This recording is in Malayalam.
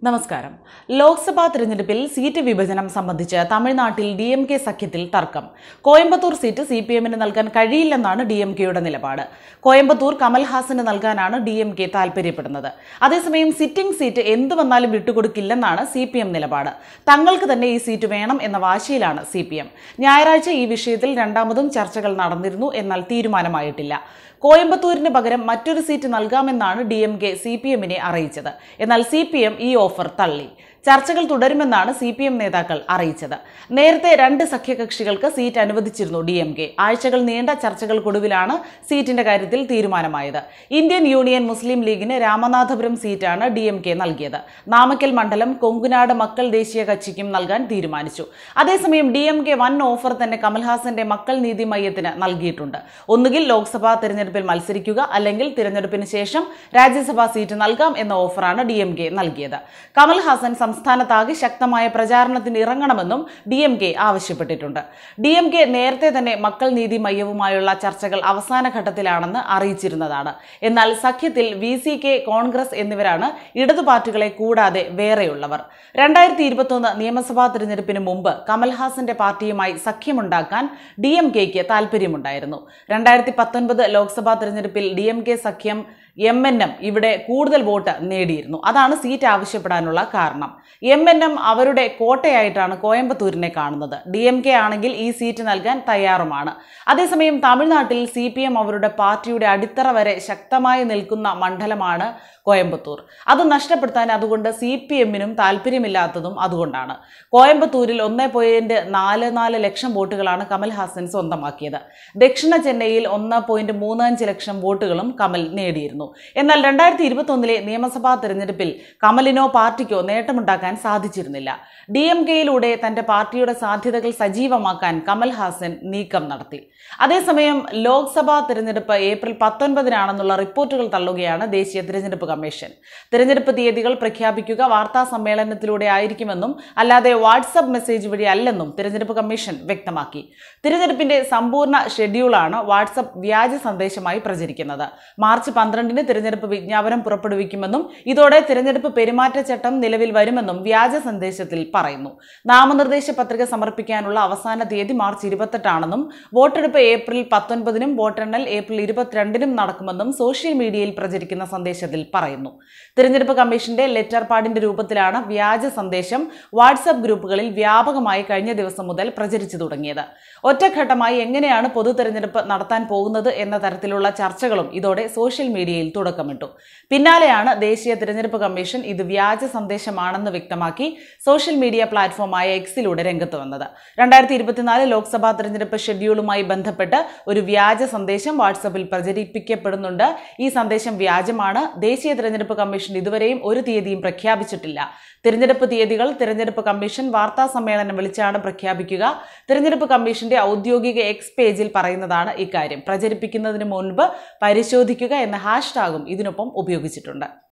നമസ്കാരം. ലോക്സഭാ തിരഞ്ഞെടുപ്പിൽ സീറ്റ് വിഭജനം സംബന്ധിച്ച് തമിഴ്നാട്ടിൽ DMK സഖ്യത്തിൽ തർക്കം. കോയമ്പത്തൂർ സീറ്റ് CPM-ന് നൽകാൻ കഴിയില്ലെന്നാണ് DMK-യുടെ നിലപാട്. കോയമ്പത്തൂർ കമൽഹാസന് നൽകാനാണ് DMK താൽപര്യപ്പെടുന്നത്. അതേസമയം സിറ്റിംഗ് സീറ്റ് എന്തു വന്നാലും വിട്ടുകൊടുക്കില്ലെന്നാണ് CPM നിലപാട്. തങ്ങൾക്ക് തന്നെ ഈ സീറ്റ് വേണം എന്ന വാശിയിലാണ് CPM. ഞായറാഴ്ച ഈ വിഷയത്തിൽ രണ്ടാമതും ചർച്ചകൾ നടന്നിരുന്നു, എന്നാൽ തീരുമാനമായിട്ടില്ല. കോയമ്പത്തൂരിന് പകരം മറ്റൊരു സീറ്റ് നൽകാമെന്നാണ് DMK CPM-നെ അറിയിച്ചത്. എന്നാൽ CPM ഈ ഓഫർ തള്ളി. ചർച്ചകൾ തുടരുമെന്നാണ് CPM നേതാക്കൾ അറിയിച്ചത്. നേരത്തെ രണ്ട് സഖ്യകക്ഷികൾക്ക് സീറ്റ് അനുവദിച്ചിരുന്നു DMK. ആഴ്ചകൾ നീണ്ട ചർച്ചകൾക്കൊടുവിലാണ് സീറ്റിന്റെ കാര്യത്തിൽ തീരുമാനമായത്. ഇന്ത്യൻ യൂണിയൻ മുസ്ലിം ലീഗിന് രാമനാഥപുരം സീറ്റാണ് DMK നൽകിയത്. നാമക്കൽ മണ്ഡലം കൊങ്കുനാട് മക്കൾ ദേശീയ കക്ഷിക്കും നൽകാൻ തീരുമാനിച്ചു. അതേസമയം DMK വൻ ഓഫർ തന്നെ കമൽഹാസന്റെ മക്കൾ നീതി മയ്യത്തിന് നൽകിയിട്ടുണ്ട്. ഒന്നുകിൽ ലോക്സഭാ തിരഞ്ഞെടുപ്പിൽ മത്സരിക്കുക, അല്ലെങ്കിൽ തിരഞ്ഞെടുപ്പിന് ശേഷം രാജ്യസഭാ സീറ്റ് നൽകാം എന്ന ഓഫറാണ് DMK നൽകിയത്. കമൽഹാസൻ സംസ്ഥാനത്താകെ ശക്തമായ പ്രചാരണത്തിന് ഇറങ്ങണമെന്നും DMK ആവശ്യപ്പെട്ടിട്ടുണ്ട്. DMK നേരത്തെ തന്നെ മക്കൾ നീതി മയ്യവുമായുള്ള ചർച്ചകൾ അവസാന ഘട്ടത്തിലാണെന്ന് അറിയിച്ചിരുന്നതാണ്. എന്നാൽ സഖ്യത്തിൽ VCK, കോൺഗ്രസ് എന്നിവരാണ് ഇടതു പാർട്ടികളെ കൂടാതെ വേറെയുള്ളവർ. 2021 നിയമസഭാ തിരഞ്ഞെടുപ്പിന് മുമ്പ് കമൽഹാസന്റെ പാർട്ടിയുമായി സഖ്യമുണ്ടാക്കാൻ DMK-ക്ക് താൽപര്യമുണ്ടായിരുന്നു. 2019 ലോക്സഭാ തിരഞ്ഞെടുപ്പിൽ DMK സഖ്യം MNM ഇവിടെ കൂടുതൽ വോട്ട് നേടിയിരുന്നു. അതാണ് സീറ്റ് ആവശ്യപ്പെടാനുള്ള കാരണം. MNM അവരുടെ കോട്ടയായിട്ടാണ് കോയമ്പത്തൂരിനെ കാണുന്നത്. DMK ആണെങ്കിൽ ഈ സീറ്റ് നൽകാൻ തയ്യാറുമാണ്. അതേസമയം തമിഴ്നാട്ടിൽ CPM അവരുടെ പാർട്ടിയുടെ അടിത്തറ വരെ ശക്തമായി നിൽക്കുന്ന മണ്ഡലമാണ് കോയമ്പത്തൂർ. അത് നഷ്ടപ്പെടുത്താൻ അതുകൊണ്ട് CPM-നും താല്പര്യമില്ലാത്തതും അതുകൊണ്ടാണ്. കോയമ്പത്തൂരിൽ 1.44 ലക്ഷം വോട്ടുകളാണ് കമൽഹാസൻ സ്വന്തമാക്കിയത്. ദക്ഷിണ ചെന്നൈയിൽ 1.35 ലക്ഷം വോട്ടുകളും കമൽ നേടിയിരുന്നു. എന്നാൽ 2021 നിയമസഭാ തിരഞ്ഞെടുപ്പിൽ കമലിനോ പാർട്ടിക്കോ നേട്ടമുണ്ടാക്കാൻ സാധിച്ചിരുന്നില്ല. DMK-യിലൂടെ തന്റെ പാർട്ടിയുടെ സാധ്യതകൾ സജീവമാക്കാൻ കമൽഹാസൻ നീക്കം നടത്തി. അതേസമയം ലോക്സഭാ തിരഞ്ഞെടുപ്പ് ഏപ്രിൽ 19-നാണെന്നുള്ള റിപ്പോർട്ടുകൾ തള്ളുകയാണ് ദേശീയ തിരഞ്ഞെടുപ്പ് കമ്മീഷൻ. തിരഞ്ഞെടുപ്പ് തീയതികൾ പ്രഖ്യാപിക്കുക വാർത്താ സമ്മേളനത്തിലൂടെ ആയിരിക്കുമെന്നും അല്ലാതെ വാട്സ്ആപ്പ് മെസ്സേജ് വഴി അല്ലെന്നും തിരഞ്ഞെടുപ്പ് കമ്മീഷൻ വ്യക്തമാക്കി. തിരഞ്ഞെടുപ്പിന്റെ സമ്പൂർണ്ണ ഷെഡ്യൂളാണ് വാട്സ്ആപ്പ് വ്യാജ സന്ദേശമായി പ്രചരിക്കുന്നത്. മാർച്ച് 12-ന് തിരഞ്ഞെടുപ്പ് വിജ്ഞാപനം പുറപ്പെടുവിക്കുമെന്നും ഇതോടെ തിരഞ്ഞെടുപ്പ് പെരുമാറ്റച്ചട്ടം നിലവിൽ വരുമെന്നും വ്യാജ സന്ദേശത്തിൽ പറയുന്നു. നാമനിർദ്ദേശ പത്രിക സമർപ്പിക്കാനുള്ള അവസാന തീയതി മാർച്ച് 28-ആണെന്നും വോട്ടെടുപ്പ് ഏപ്രിൽ 19-നും വോട്ടെണ്ണൽ ഏപ്രിൽ 22-നും നടക്കുമെന്നും സോഷ്യൽ മീഡിയയിൽ പ്രചരിക്കുന്ന സന്ദേശത്തിൽ പറയുന്നു. തിരഞ്ഞെടുപ്പ് കമ്മീഷന്റെ ലെറ്റർ പാഡിന്റെ രൂപത്തിലാണ് വ്യാജ സന്ദേശം വാട്സ്ആപ്പ് ഗ്രൂപ്പുകളിൽ വ്യാപകമായി കഴിഞ്ഞ ദിവസം മുതൽ പ്രചരിച്ചു തുടങ്ങിയത്. ഒറ്റഘട്ടമായി എങ്ങനെയാണ് പൊതു തെരഞ്ഞെടുപ്പ് നടത്താൻ പോകുന്നത് എന്ന തരത്തിലുള്ള ചർച്ചകളും ഇതോടെ സോഷ്യൽ മീഡിയയിൽ തുടക്കമിട്ടു. പിന്നാലെയാണ് ദേശീയ തിരഞ്ഞെടുപ്പ് കമ്മീഷൻ ഇത് വ്യാജ സന്ദേശമാണെന്ന് വ്യക്തമാക്കി സോഷ്യൽ മീഡിയ പ്ലാറ്റ്ഫോമായ X-ലൂടെ രംഗത്ത് വന്നത്. 2024 ലോക്സഭാ തിരഞ്ഞെടുപ്പ് ഷെഡ്യൂളുമായി ബന്ധപ്പെട്ട് ഒരു വ്യാജ സന്ദേശം വാട്സാപ്പിൽ പ്രചരിപ്പിക്കപ്പെടുന്നുണ്ട്. ഈ സന്ദേശം വ്യാജമാണ്. ദേശീയ തിരഞ്ഞെടുപ്പ് കമ്മീഷൻ ഇതുവരെയും ഒരു തീയതിയും പ്രഖ്യാപിച്ചിട്ടില്ല. തിരഞ്ഞെടുപ്പ് തീയതികൾ തിരഞ്ഞെടുപ്പ് കമ്മീഷൻ വാർത്താ സമ്മേളനം വിളിച്ചാണ് പ്രഖ്യാപിക്കുക. തിരഞ്ഞെടുപ്പ് കമ്മീഷന്റെ ഔദ്യോഗിക X പേജിൽ പറയുന്നതാണ് ഇക്കാര്യം. പ്രചരിപ്പിക്കുന്നതിന് മുൻപ് പരിശോധിക്കുക എന്ന ഹാഷ്ടാഗും ഇതിനൊപ്പം ഉപയോഗിച്ചിട്ടുണ്ട്.